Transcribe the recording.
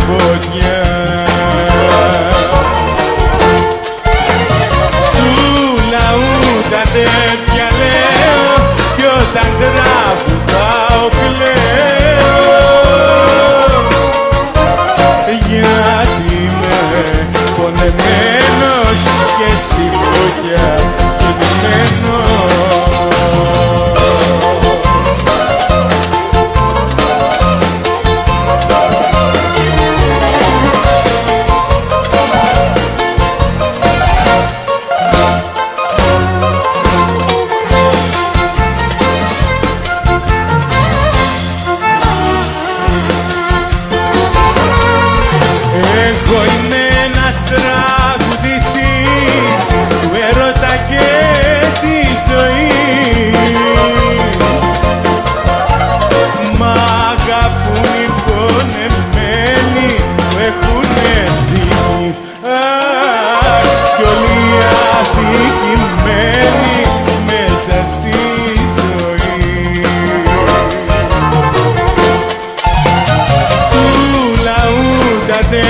φωτιά. Του λαού τα τέτοια λέω κι όταν τραγουδάω κλαίω, γιατί είμαι πονεμένος και στη φωτιά κινημένος. Εγώ είμαι ένας τραγουδιστής του έρωτα και της ζωής. Μ' αγαπούν οι πονεμένοι που έχουνε ζήσει, κι όλοι οι αδικημένοι μέσα στη ζωή. Του λαού τα